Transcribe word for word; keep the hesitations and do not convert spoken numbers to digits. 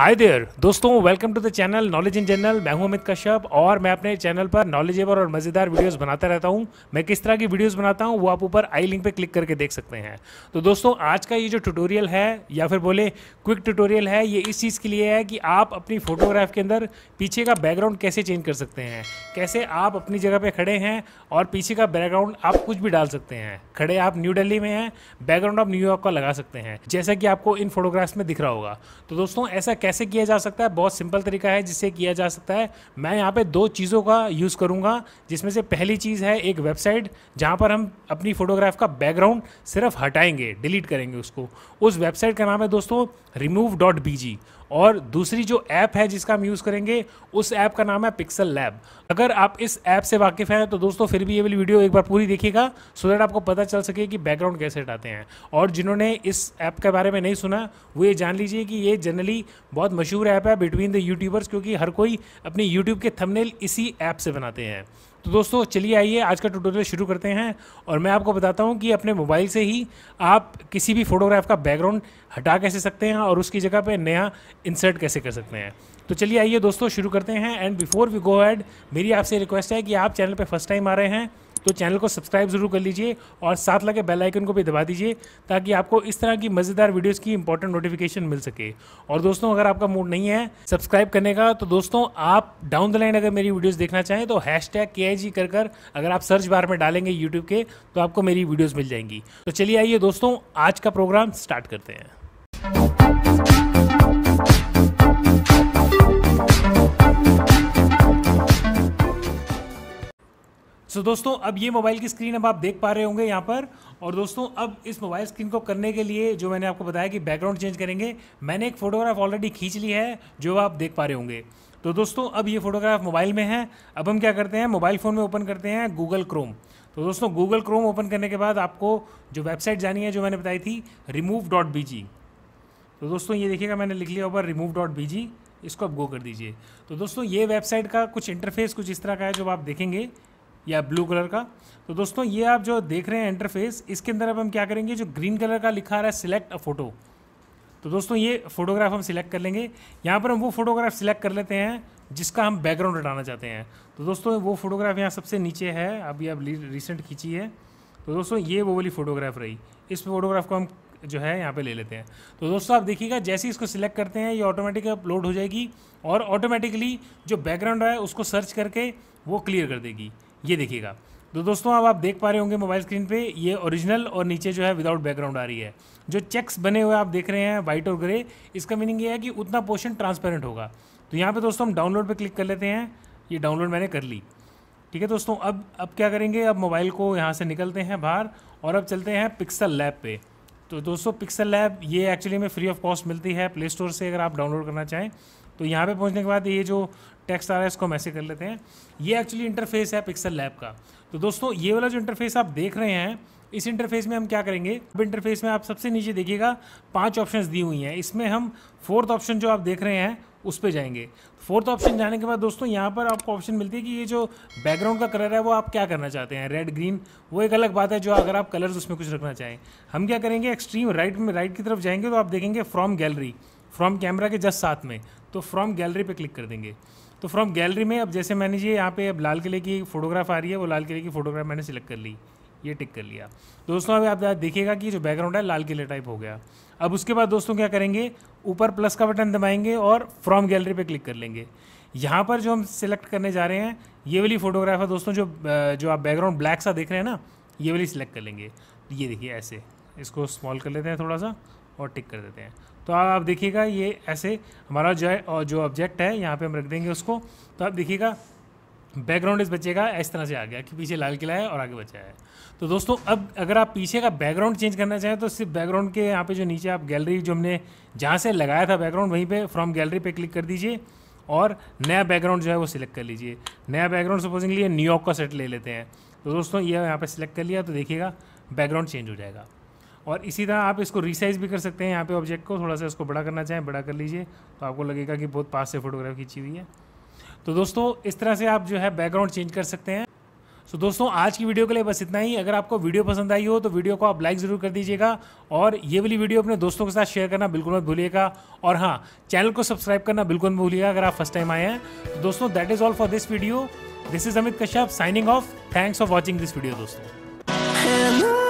हाय there दोस्तों, welcome to the channel knowledge in general. मैं हूं अमित कश्यप और मैं अपने चैनल पर नॉलेजेबल और मज़ेदार वीडियोस बनाता रहता हूं। मैं किस तरह की वीडियोस बनाता हूं वो आप ऊपर आई लिंक पे क्लिक करके देख सकते हैं। तो दोस्तों, आज का ये जो ट्यूटोरियल है या फिर बोले क्विक ट्यूटोरियल है, ये इस चीज़ के लिए है कि आप अपनी फोटोग्राफ के अंदर पीछे का बैकग्राउंड कैसे चेंज कर सकते हैं। कैसे आप अपनी जगह पर खड़े हैं और पीछे का बैकग्राउंड आप कुछ भी डाल सकते हैं। खड़े आप न्यू दिल्ली में हैं, बैकग्राउंड आप न्यूयॉर्क का लगा सकते हैं, जैसा कि आपको इन फोटोग्राफ्स में दिख रहा होगा। तो दोस्तों, ऐसा कैसे किया जा सकता है? बहुत सिंपल तरीका है जिससे किया जा सकता है। मैं यहाँ पे दो चीज़ों का यूज़ करूँगा, जिसमें से पहली चीज़ है एक वेबसाइट जहाँ पर हम अपनी फोटोग्राफ का बैकग्राउंड सिर्फ हटाएंगे, डिलीट करेंगे उसको। उस वेबसाइट का नाम है दोस्तों रिमूव डॉट बी जी। और दूसरी जो ऐप है जिसका हम यूज़ करेंगे, उस ऐप का नाम है पिक्सल लैब। अगर आप इस ऐप से वाकिफ़ हैं तो दोस्तों फिर भी ये वाली वीडियो एक बार पूरी देखिएगा, सो दैट आपको पता चल सके कि बैकग्राउंड कैसे हटाते हैं। और जिन्होंने इस ऐप के बारे में नहीं सुना, वो ये जान लीजिए कि ये जनरली बहुत मशहूर ऐप है बिटवीन द यूट्यूबर्स, क्योंकि हर कोई अपनी यूट्यूब के थंबनेल इसी ऐप से बनाते हैं। तो दोस्तों चलिए आइए आज का ट्यूटोरियल शुरू करते हैं। और मैं आपको बताता हूं कि अपने मोबाइल से ही आप किसी भी फोटोग्राफ का बैकग्राउंड हटा कैसे सकते हैं और उसकी जगह पे नया इंसर्ट कैसे कर सकते हैं। तो चलिए आइए दोस्तों शुरू करते हैं। And before we go ahead, मेरी आपसे रिक्वेस्ट है कि आप चैनल पे फर्स्ट टाइम आ रहे हैं तो चैनल को सब्सक्राइब ज़रूर कर लीजिए और साथ लगे बेल आइकन को भी दबा दीजिए, ताकि आपको इस तरह की मज़ेदार वीडियोस की इंपॉर्टेंट नोटिफिकेशन मिल सके। और दोस्तों, अगर आपका मूड नहीं है सब्सक्राइब करने का, तो दोस्तों आप डाउन द लाइन अगर मेरी वीडियोस देखना चाहें तो हैश टैग के आई जी कर कर अगर आप सर्च बार में डालेंगे यूट्यूब के, तो आपको मेरी वीडियोज़ मिल जाएंगी। तो चलिए आइए दोस्तों, आज का प्रोग्राम स्टार्ट करते हैं। सो so, दोस्तों अब ये मोबाइल की स्क्रीन अब आप देख पा रहे होंगे यहाँ पर। और दोस्तों अब इस मोबाइल स्क्रीन को करने के लिए जो मैंने आपको बताया कि बैकग्राउंड चेंज करेंगे, मैंने एक फ़ोटोग्राफ ऑलरेडी खींच ली है जो आप देख पा रहे होंगे। तो दोस्तों अब ये फ़ोटोग्राफ मोबाइल में है। अब हम क्या करते हैं, मोबाइल फ़ोन में ओपन करते हैं गूगल क्रोम। तो दोस्तों गूगल क्रोम ओपन करने के बाद आपको जो वेबसाइट जानी है जो मैंने बताई थी रिमूव डॉट बी जी। तो दोस्तों ये देखिएगा, मैंने लिख लिया ऊपर रिमूव डॉट बी जी, इसको अब गो कर दीजिए। तो दोस्तों ये वेबसाइट का कुछ इंटरफेस कुछ इस तरह का है जो आप देखेंगे, या ब्लू कलर का। तो दोस्तों ये आप जो देख रहे हैं इंटरफेस, इसके अंदर अब हम क्या करेंगे, जो ग्रीन कलर का लिखा रहा है सिलेक्ट अ फोटो, तो दोस्तों ये फोटोग्राफ हम सिलेक्ट कर लेंगे। यहाँ पर हम वो फोटोग्राफ सिलेक्ट कर लेते हैं जिसका हम बैकग्राउंड हटाना चाहते हैं। तो दोस्तों वो फोटोग्राफ यहाँ सबसे नीचे है, अभी अब रिसेंट खींची है। तो दोस्तों ये वो वाली फ़ोटोग्राफ रही, इस फोटोग्राफ को हम जो है यहाँ पे ले लेते हैं। तो दोस्तों आप देखिएगा, जैसे ही इसको सिलेक्ट करते हैं ये ऑटोमेटिक अपलोड हो जाएगी और ऑटोमेटिकली जो बैकग्राउंड है उसको सर्च करके वो क्लियर कर देगी। ये देखिएगा। तो दोस्तों अब आप देख पा रहे होंगे मोबाइल स्क्रीन पे ये ओरिजिनल और नीचे जो है विदाउट बैकग्राउंड आ रही है। जो चेक्स बने हुए आप देख रहे हैं वाइट और ग्रे, इसका मीनिंग ये है कि उतना पोर्शन ट्रांसपेरेंट होगा। तो यहाँ पे दोस्तों हम डाउनलोड पे क्लिक कर लेते हैं। ये डाउनलोड मैंने कर ली, ठीक है दोस्तों। अब अब क्या करेंगे, अब मोबाइल को यहाँ से निकलते हैं बाहर और अब चलते हैं पिक्सल लैब पे। तो दोस्तों पिक्सल लैब ये एक्चुअली में फ्री ऑफ कॉस्ट मिलती है प्ले स्टोर से, अगर आप डाउनलोड करना चाहें। तो यहाँ पे पहुँचने के बाद ये जो टेक्स्ट आ रहा है इसको हम ऐसे कर लेते हैं। ये एक्चुअली इंटरफेस है पिक्सल लैब का। तो दोस्तों ये वाला जो इंटरफेस आप देख रहे हैं, इस इंटरफेस में हम क्या करेंगे, अब इंटरफेस में आप सबसे नीचे देखिएगा पांच ऑप्शंस दी हुई हैं। इसमें हम फोर्थ ऑप्शन जो आप देख रहे हैं उस पर जाएंगे। फोर्थ ऑप्शन जाने के बाद दोस्तों यहाँ पर आपको ऑप्शन मिलती है कि ये जो बैकग्राउंड का कलर है वो आप क्या करना चाहते हैं, रेड ग्रीन, वो एक अलग बात है जो अगर आप कलर्स उसमें कुछ रखना चाहें। हम क्या करेंगे, एक्सट्रीम राइट में राइट की तरफ जाएंगे तो आप देखेंगे फ्रॉम गैलरी, फ्रॉम कैमरा के जस्ट साथ में, तो फ्रॉम गैलरी पे क्लिक कर देंगे। तो फ्रॉम गैलरी में अब जैसे मैंने ये यहाँ पे अब लाल किले की फ़ोटोग्राफ आ रही है, वो लाल किले की फ़ोटोग्राफ मैंने सिलेक्ट कर ली, ये टिक कर लिया। दोस्तों अभी आप देखिएगा कि जो बैकग्राउंड है लाल किले टाइप हो गया। अब उसके बाद दोस्तों क्या करेंगे, ऊपर प्लस का बटन दबाएंगे और फ्रॉम गैलरी पे क्लिक कर लेंगे। यहाँ पर जो हम सिलेक्ट करने जा रहे हैं ये वाली फ़ोटोग्राफ है दोस्तों, जो जो आप बैकग्राउंड ब्लैक सा देख रहे हैं ना, ये वाली सिलेक्ट कर लेंगे। ये देखिए ऐसे, इसको स्मॉल कर लेते हैं थोड़ा सा और टिक कर देते हैं। तो आप देखिएगा ये ऐसे हमारा जो है और जो ऑब्जेक्ट है यहाँ पे हम रख देंगे उसको। तो आप देखिएगा बैकग्राउंड इस बच्चे इस तरह से आ गया कि पीछे लाल किला है और आगे बच्चा है। तो दोस्तों अब अगर आप पीछे का बैकग्राउंड चेंज करना चाहें तो सिर्फ बैकग्राउंड के यहाँ पे जो नीचे आप गैलरी जो हमने जहाँ से लगाया था बैकग्राउंड, वहीं पे फ्रॉम गैलरी पे क्लिक कर दीजिए और नया बैकग्राउंड जो है वो सिलेक्ट कर लीजिए। नया बैकग्राउंड सपोजिंगली न्यूयॉर्क का सेट ले लेते हैं। तो दोस्तों ये यहाँ पर सिलेक्ट कर लिया, तो देखिएगा बैकग्राउंड चेंज हो जाएगा। और इसी तरह आप इसको रीसाइज भी कर सकते हैं। यहाँ पे ऑब्जेक्ट को थोड़ा सा इसको बड़ा करना चाहें, बड़ा कर लीजिए, तो आपको लगेगा कि बहुत पास से फोटोग्राफ खींची हुई है। तो दोस्तों इस तरह से आप जो है बैकग्राउंड चेंज कर सकते हैं। सो so, दोस्तों आज की वीडियो के लिए बस इतना ही। अगर आपको वीडियो पसंद आई हो तो वीडियो को आप लाइक ज़रूर कर दीजिएगा और ये वाली वीडियो अपने दोस्तों के साथ शेयर करना बिल्कुल मत भूलिएगा। और हाँ, चैनल को सब्सक्राइब करना बिल्कुल मत भूलिएगा अगर आप फर्स्ट टाइम आए हैं। तो दोस्तों that is all for this video. This is Amit Kashyap signing off. Thanks for watching this video दोस्तों।